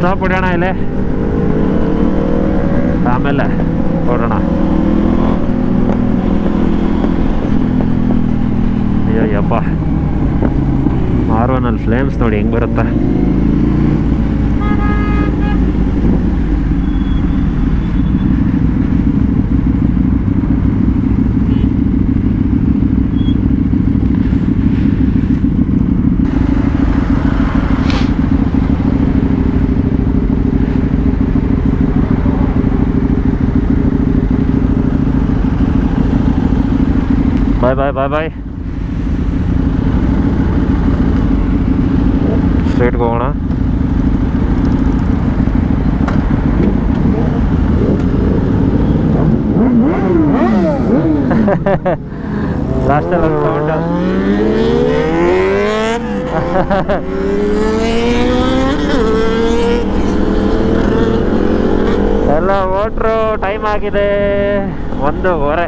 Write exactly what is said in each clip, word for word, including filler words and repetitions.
Stop ಹೊಡೆಯೋಣ ಇಲ್ಲೇ, ಆಮೇಲೆ ಹೊರಡೋಣ. ಅಯ್ಯಪ್ಪ, ಆರ್ ಒನ್ ಅಲ್ಲಿ ಫ್ಲೇಮ್ಸ್ ನೋಡಿ ಹೆಂಗೆ ಬರುತ್ತೆ. ಬಾಯ್ ಬಾಯ್ ಬಾಯ್ ಬಾಯ್. ಸ್ಟ್ರೇಟ್ಗೆ ಹೋಗೋಣ. ಲಾಸ್ಟಲ್ಲಿ ಒಂದು ಸೌಂಡು. ಎಲ್ಲ ಓಟ್ರು ಟೈಮ್ ಆಗಿದೆ ಒಂದೂವರೆ.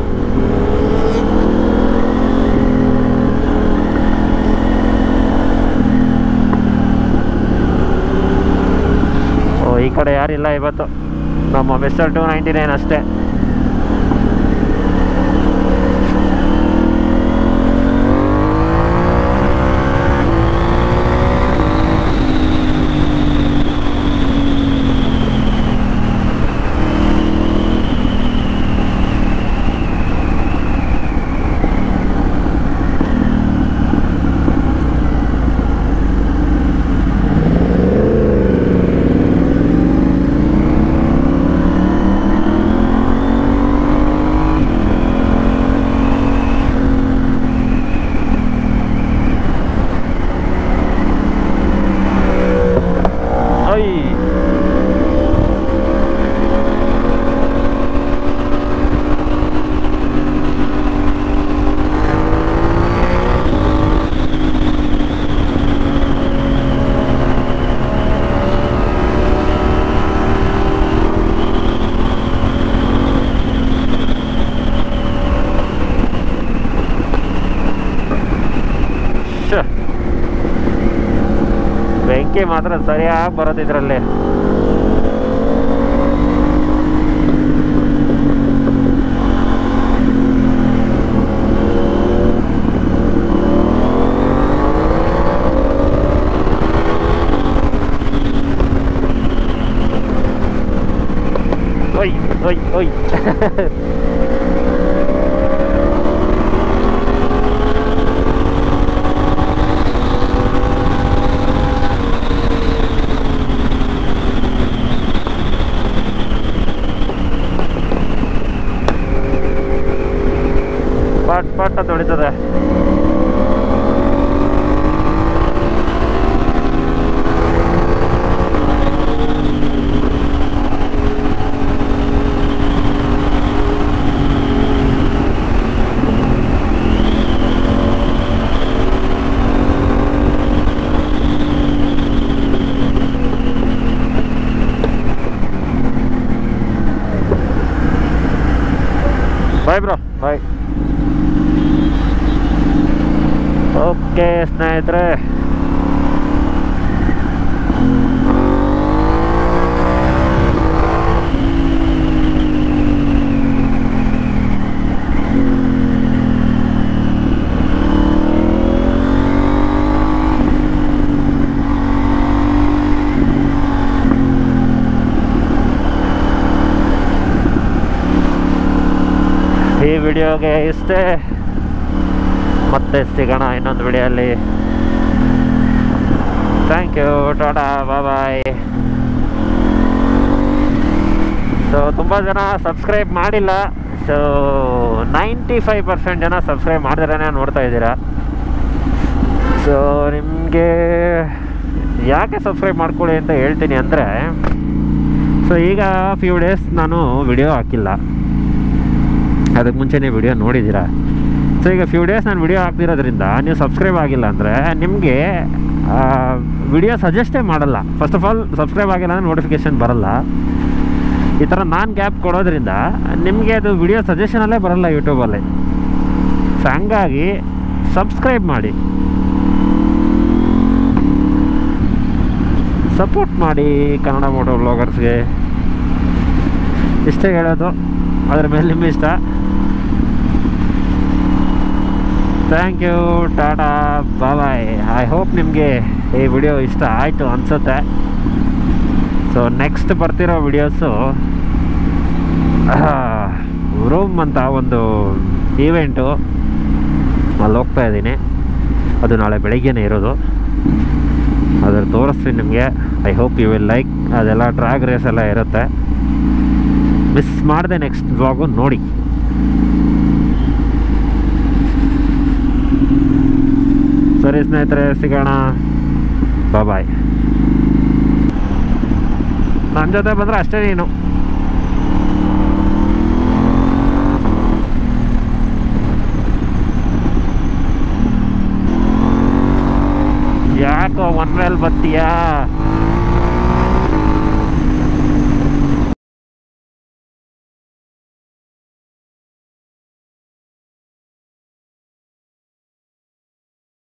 ಈ ಕಡೆ ಯಾರಿಲ್ಲ ಇವತ್ತು, ನಮ್ಮ ಮಿಸ್ಟರ್ ಟೂ ನೈಂಟಿ ನೈನ್ ಅಷ್ಟೇ. ಬೆಂಕಿ ಮಾತ್ರ ಸರಿಯಾಗಿ ಬರೋದು ಇದರಲ್ಲಿ. ಓಯ್ ಓಯ್ ಓಯ್. ಪಟ್ ಪಟ್ ಅಂತ ಹೊಡಿತದೆ. ಬಾಯ್ ಬ್ರೋ, ಬಾಯ್. ಓಕೆ ಸ್ನೇಹಿತರೆ, ಈ ವಿಡಿಯೋಗೆ ಇಷ್ಟೇ. ಮತ್ತೆ ಸಿಗೋಣ ಇನ್ನೊಂದು ವಿಡಿಯೋಲ್ಲಿ. Thank you, tata, bye bye. So ತುಂಬ ಜನ ಸಬ್ಸ್ಕ್ರೈಬ್ ಮಾಡಿಲ್ಲ. ಸೊ ನೈಂಟಿ ಫೈವ್ ಪರ್ಸೆಂಟ್ ಜನ ಸಬ್ಸ್ಕ್ರೈಬ್ ಮಾಡಿದ್ರೇ ನೋಡ್ತಾ ಇದ್ದೀರಾ. ಸೊ ನಿಮಗೆ ಯಾಕೆ ಸಬ್ಸ್ಕ್ರೈಬ್ ಮಾಡ್ಕೊಳ್ಳಿ ಅಂತ ಹೇಳ್ತೀನಿ ಅಂದರೆ, ಸೊ ಈಗ ಫ್ಯೂ ಡೇಸ್ ನಾನು ವಿಡಿಯೋ ಹಾಕಿಲ್ಲ, ಅದಕ್ಕೆ ಮುಂಚೆನೇ ವಿಡಿಯೋ ನೋಡಿದ್ದೀರಾ. ಸೊ ಈಗ ಫ್ಯೂ ಡೇಸ್ ನಾನು ವಿಡಿಯೋ ಹಾಕ್ತಿರೋದ್ರಿಂದ ನೀವು ಸಬ್ಸ್ಕ್ರೈಬ್ ಆಗಿಲ್ಲ ಅಂದರೆ ನಿಮಗೆ ವಿಡಿಯೋ ಸಜೆಸ್ಟೇ ಮಾಡಲ್ಲ. ಫಸ್ಟ್ ಆಫ್ ಆಲ್ ಸಬ್ಸ್ಕ್ರೈಬ್ ಆಗಿಲ್ಲ ಅಂದರೆ ನೋಟಿಫಿಕೇಷನ್ ಬರಲ್ಲ. ಈ ಥರ ನಾನು ಗ್ಯಾಪ್ ಕೊಡೋದ್ರಿಂದ ನಿಮಗೆ ಅದು ವಿಡಿಯೋ ಸಜೆಷನಲ್ಲೇ ಬರಲ್ಲ ಯೂಟ್ಯೂಬಲ್ಲಿ. ಸೊ ಹಂಗಾಗಿ ಸಬ್ಸ್ಕ್ರೈಬ್ ಮಾಡಿ. ಸಪೋರ್ಟ್ ಮಾಡಿ ಕನ್ನಡ ಮೋಟೋ ವ್ಲಾಗರ್ಸ್ಗೆ. ಇಷ್ಟೇ ಹೇಳೋದು, ಅದ್ರ ಮೇಲೆ ನಿಮ್ಮ ಇಷ್ಟ. Thank you, tata, bye. I hope ನಿಮಗೆ ಈ ವಿಡಿಯೋ ಇಷ್ಟ ಆಯಿತು ಅನಿಸುತ್ತೆ. ಸೊ ನೆಕ್ಸ್ಟ್ ಬರ್ತಿರೋ ವಿಡಿಯೋಸು ರೂಮ್ ಅಂತ ಒಂದು ಈವೆಂಟು, ಅಲ್ಲಿ ಹೋಗ್ತಾ ಇದ್ದೀನಿ. ಅದು ನಾಳೆ ಬೆಳಗ್ಗೆನೇ ಇರೋದು. ಅದ್ರ ತೋರಿಸ್ತೀನಿ ನಿಮಗೆ. I hope you will like. ಅದೆಲ್ಲ ಡ್ರ್ಯಾಗ್ ರೇಸ್ ಎಲ್ಲ ಇರುತ್ತೆ. ಮಿಸ್ ಮಾಡಿದೆ ನೆಕ್ಸ್ಟ್ ವ್ಲಾಗು ನೋಡಿ. ಸರಿ ಸ್ನೇಹಿತರೆ, ಸಿಗೋಣ. ಬಾಯ್. ನನ್ನ ಜೊತೆ ಬಂದರೆ ಅಷ್ಟೇ ನೀನು. ಯಾಕೋ ಒನ್ ವೇಲ್ ಬರ್ತೀಯಾ?